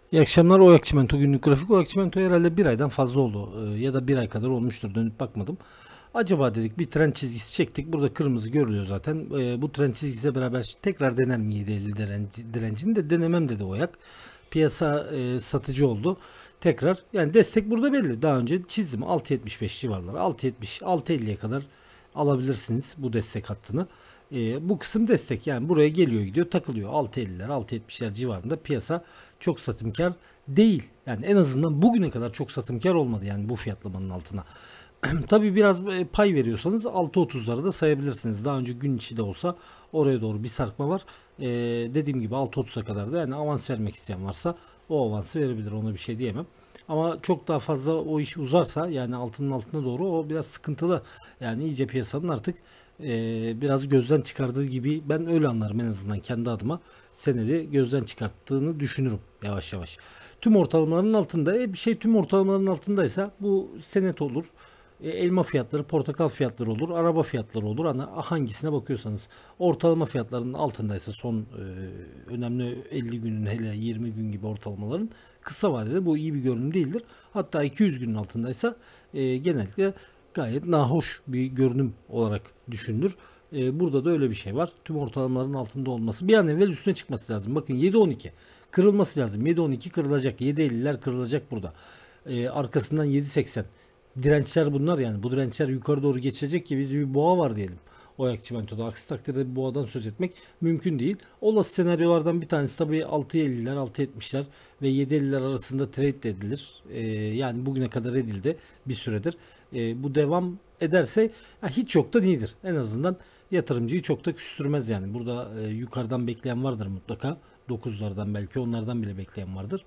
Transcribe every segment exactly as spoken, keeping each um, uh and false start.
İyi akşamlar. Oyak Çimento günlük grafik. Oyak Çimento herhalde bir aydan fazla oldu. Ee, ya da bir ay kadar olmuştur. Dönüp bakmadım. Acaba dedik, bir trend çizgisi çektik. Burada kırmızı görülüyor zaten. Ee, bu trend çizgisiyle beraber tekrar dener mi yedi elli direnci, direncini de denemem dedi Oyak. Piyasa e, satıcı oldu. Tekrar yani destek burada belli. Daha önce çizdim altı yetmiş beş civarları. altı yetmiş altı elliye kadar alabilirsiniz bu destek hattını. E, bu kısım destek, yani buraya geliyor gidiyor takılıyor. altı elliler altı yetmişler civarında piyasa çok satımkar değil. Yani en azından bugüne kadar çok satımkar olmadı yani bu fiyatlamanın altına. Tabii biraz pay veriyorsanız altı otuzları da sayabilirsiniz. Daha önce gün içi de olsa oraya doğru bir sarkma var. Ee, dediğim gibi altı otuza kadar da yani avans vermek isteyen varsa o avansı verebilir. Ona bir şey diyemem. Ama çok daha fazla o iş uzarsa, yani altının altına doğru, o biraz sıkıntılı. Yani iyice piyasanın artık e, biraz gözden çıkardığı gibi, ben öyle anlarım en azından kendi adıma. Senedi gözden çıkarttığını düşünürüm yavaş yavaş. Tüm ortalamaların altında, e, bir şey tüm ortalamaların altındaysa bu senet olur. E, elma fiyatları, portakal fiyatları olur, araba fiyatları olur. Ana hangisine bakıyorsanız, ortalama fiyatlarının altındaysa son e, önemli elli günün, hele yirmi gün gibi ortalamaların, kısa vadede bu iyi bir görünüm değildir. Hatta iki yüz günün altındaysa e, genellikle gayet nahoş bir görünüm olarak düşünülür. E, burada da öyle bir şey var. Tüm ortalamaların altında olması, bir an evvel üstüne çıkması lazım. Bakın yedi on iki kırılması lazım. yedi on iki kırılacak. yedi elliler kırılacak burada. E, arkasından yedi seksen. Dirençler bunlar yani. Bu dirençler yukarı doğru geçecek ki biz bir boğa var diyelim. Oyak Çimento'da. Aksi takdirde bir boğadan söz etmek mümkün değil. Olası senaryolardan bir tanesi tabii altı elliler, altı yetmişler ve yedi elliler arasında trade edilir. Ee, yani bugüne kadar edildi bir süredir. Ee, bu devam ederse ya hiç yoktan iyidir. En azından yatırımcıyı çok da küstürmez yani. Burada e, yukarıdan bekleyen vardır mutlaka. dokuzlardan, belki onlardan bile bekleyen vardır.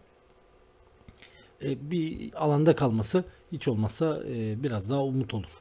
E, bir alanda kalması hiç olmazsa e, biraz daha umut olur.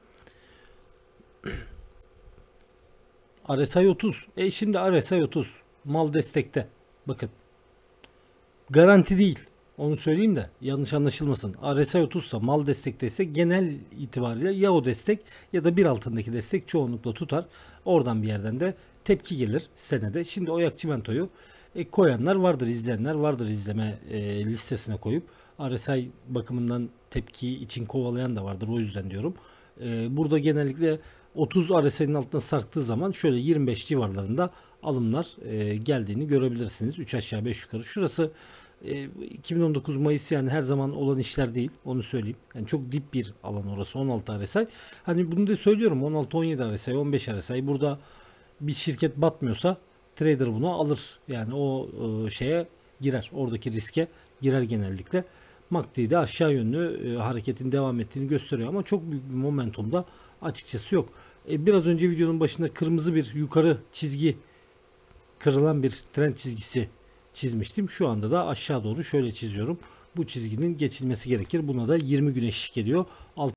R S I otuz. E şimdi R S I otuz mal destekte. Bakın, garanti değil. Onu söyleyeyim de yanlış anlaşılmasın. R S I otuz ise, mal destekteyse, genel itibariyle ya o destek ya da bir altındaki destek çoğunlukla tutar. Oradan bir yerden de tepki gelir senede. Şimdi Oyak Çimento'yu e, koyanlar vardır, izleyenler vardır, izleme e, listesine koyup R S I bakımından tepki için kovalayan da vardır, o yüzden diyorum. E, burada genellikle otuz R S I'nin altına sarktığı zaman şöyle yirmi beş civarlarında alımlar e, geldiğini görebilirsiniz. üç aşağı beş yukarı. Şurası e, iki bin on dokuz Mayıs, yani her zaman olan işler değil. Onu söyleyeyim. Yani çok dip bir alan orası. on altı R S I. Hani bunu da söylüyorum. on altı on yedi R S I, on beş R S I. Burada bir şirket batmıyorsa trader bunu alır. Yani o e, şeye girer. Oradaki riske girer genellikle. M A C D'de aşağı yönlü e, hareketin devam ettiğini gösteriyor ama çok büyük bir momentumda açıkçası yok. E, biraz önce videonun başında kırmızı bir yukarı çizgi, kırılan bir trend çizgisi çizmiştim. Şu anda da aşağı doğru şöyle çiziyorum. Bu çizginin geçilmesi gerekir. Buna da yirmi gün eşlik ediyor.